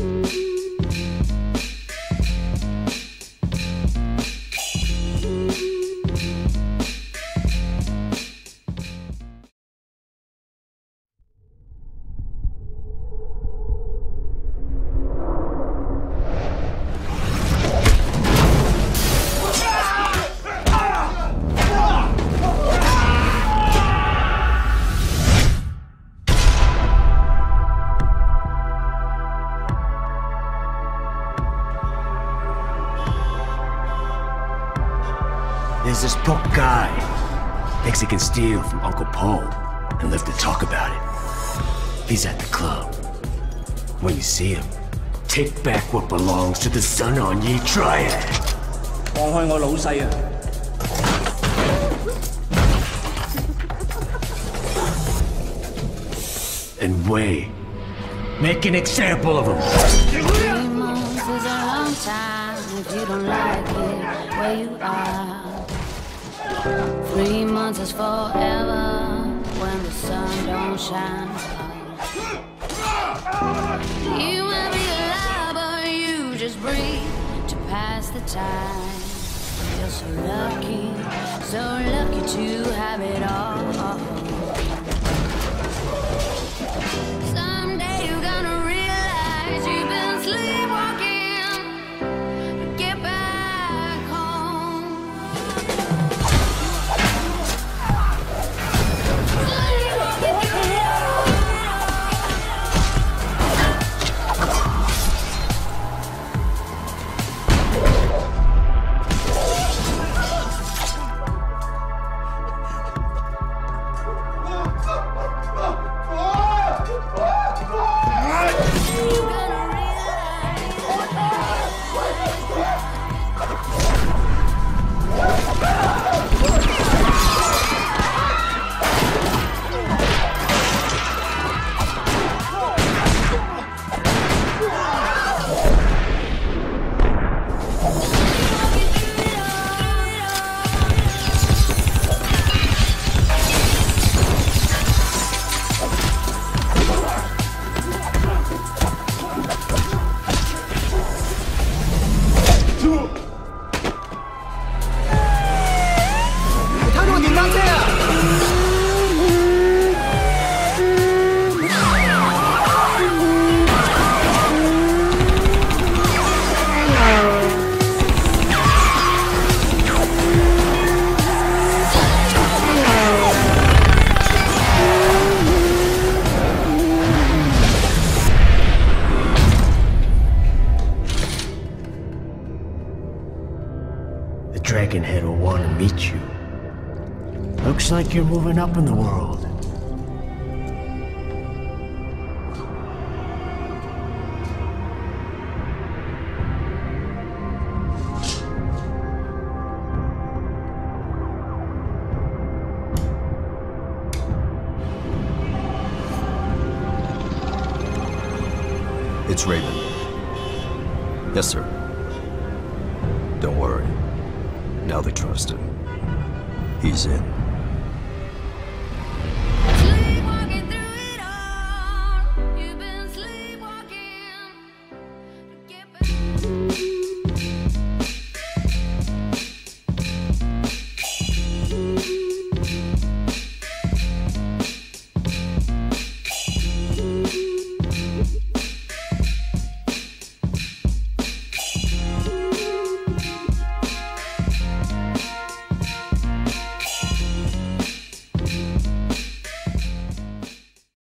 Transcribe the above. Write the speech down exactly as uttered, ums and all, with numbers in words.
There's this broke guy. Thinks he can steal from Uncle Po and live to talk about it. He's at the club. When you see him, take back what belongs to the Sun On Ye Triad. 放開我老細啊 And Wei, make an example of him. Three months is a long time if you don't like it where you are. Three months is forever when the sun don't shine. You might be alive, but you just breathe to pass the time. You're so lucky, so lucky to have it all. Someday you're gonna realize you've been sleepwalking. Get back home. Dragonhead will want to meet you. Looks like you're moving up in the world. It's Raven. Yes, sir. Don't worry. Now they trust him. He's in.